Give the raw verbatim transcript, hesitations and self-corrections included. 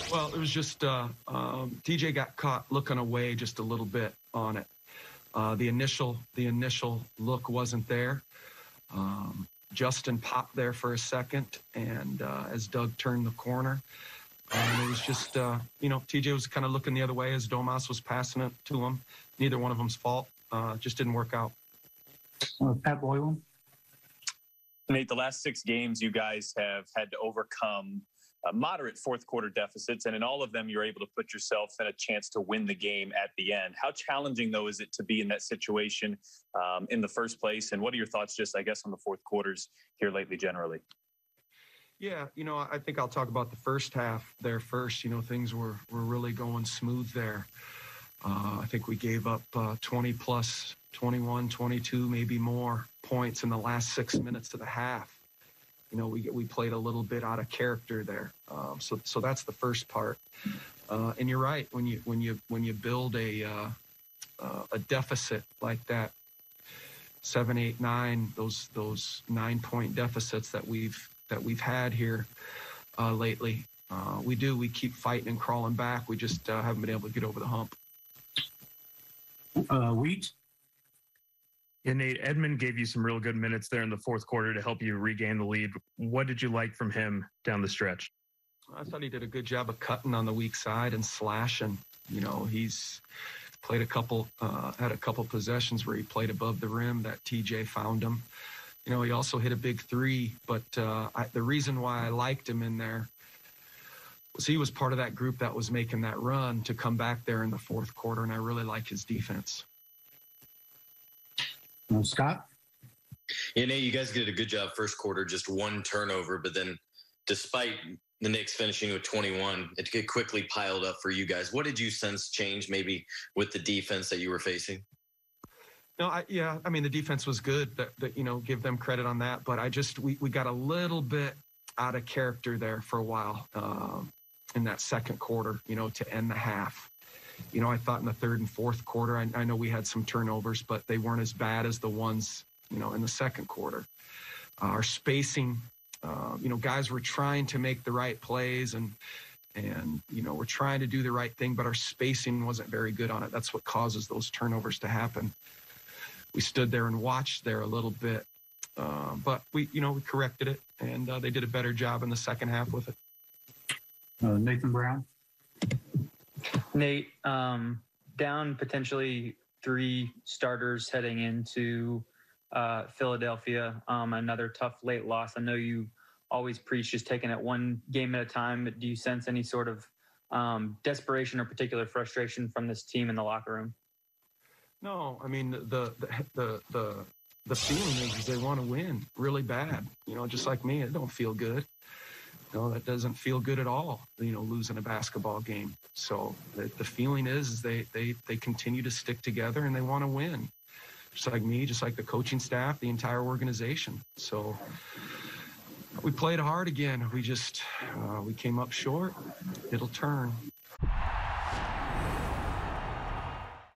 Well, it was just uh, um, T J got caught looking away just a little bit on it. Uh, the initial the initial look wasn't there. Um, Justin popped there for a second, and uh, as Doug turned the corner, and it was just uh, you know T J was kind of looking the other way as Domas was passing it to him. Neither one of them's fault. Uh, just didn't work out. Uh, Pat Boylan. Nate, the last six games you guys have had to overcome uh, moderate fourth quarter deficits, and in all of them you're able to put yourself in a chance to win the game at the end. How challenging, though, is it to be in that situation um, in the first place, and what are your thoughts just, I guess, on the fourth quarters here lately generally? Yeah, you know, I think I'll talk about the first half there first. You know, things were, were really going smooth there. Uh, I think we gave up uh, twenty plus, twenty-one, twenty-two, maybe more points in the last six minutes of the half. You know, we we played a little bit out of character there. Um, so so that's the first part. Uh, and you're right, when you when you when you build a uh, uh, a deficit like that, seven, eight, nine, those those nine point deficits that we've that we've had here uh, lately, uh, we do we keep fighting and crawling back. We just uh, haven't been able to get over the hump. Uh, Wheat. Yeah, Nate, Edmund gave you some real good minutes there in the fourth quarter to help you regain the lead. What did you like from him down the stretch? I thought he did a good job of cutting on the weak side and slashing. You know, he's played a couple, uh, had a couple possessions where he played above the rim that T J found him. You know, he also hit a big three, but uh, I, the reason why I liked him in there was he was part of that group that was making that run to come back there in the fourth quarter, and I really like his defense. Uh, Scott? Yeah, Nate, you guys did a good job first quarter, just one turnover, but then despite the Knicks finishing with twenty-one, it quickly piled up for you guys. What did you sense change maybe with the defense that you were facing? No, I, yeah, I mean, the defense was good, that, that, you know, give them credit on that, but I just, we, we got a little bit out of character there for a while um, in that second quarter, you know, to end the half. You know, I thought in the third and fourth quarter, I, I know we had some turnovers, but they weren't as bad as the ones, you know, in the second quarter. Uh, our spacing, uh, you know, guys were trying to make the right plays and, and, you know, we're trying to do the right thing, but our spacing wasn't very good on it. That's what causes those turnovers to happen. We stood there and watched there a little bit, uh, but we, you know, we corrected it, and uh, they did a better job in the second half with it. Uh, Nathan Brown. Nate, um, down potentially three starters heading into uh, Philadelphia, um, another tough late loss. I know you always preach just taking it one game at a time, but do you sense any sort of um, desperation or particular frustration from this team in the locker room? No, I mean, the the the the, the feeling is, is they want to win really bad. You know, just like me, it don't feel good. You know, that doesn't feel good at all, you know, losing a basketball game. So the, the feeling is, is they, they, they continue to stick together and they want to win. Just like me, just like the coaching staff, the entire organization. So we played hard again. We just, uh, we came up short. It'll turn.